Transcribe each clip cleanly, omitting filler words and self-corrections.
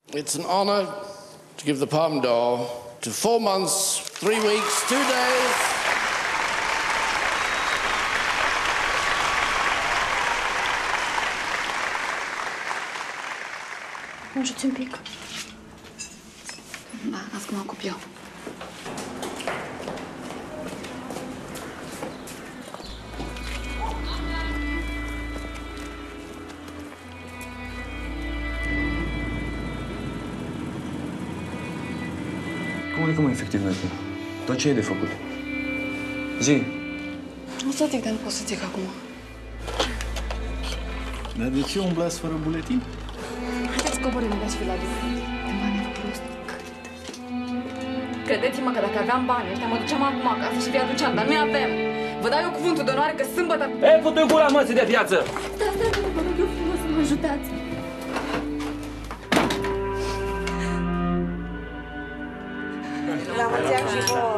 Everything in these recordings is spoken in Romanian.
It's an honor to give the Palme d'Or to 4 months, 3 weeks, 2 days. Mă ajuți un pic? Da, las că mă ocup eu. Cum adică, mă, efectiv, noi? Tot ce e de făcut? Zi. O să zic, dar nu pot să zic acum. Dar de ce umblați fără buletin? Haideți să coborâm, mi-aș fi la bine. De bani am prost. Credeți-mă că dacă aveam bani ăștia, mă duceam acum acasă și vi aduceam, dar nu avem. Vă dau eu cuvântul de onoare că sâmbătă... Ei, fă-te gura, mății de viață! Da, vă rog eu frumos să mă ajutați. La mulți ani și vouă!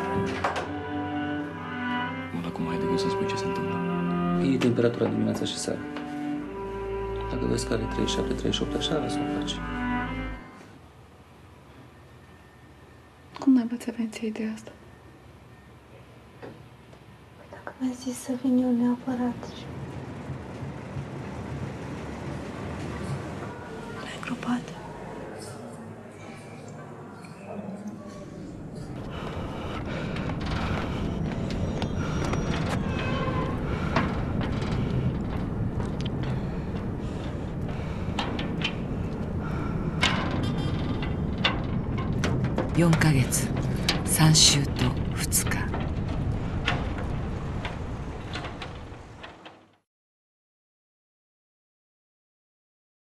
Mă, acum ai de gând să-mi spui ce se întâmplă. E temperatura dimineața și seara. Dacă vezi că are 37-38 așa, lasă o faci. Cum n-ai băți avenție ideea asta? Dacă mi-a zis să vin eu neapărat și... l-ai îngropat. 4ヶ月3週と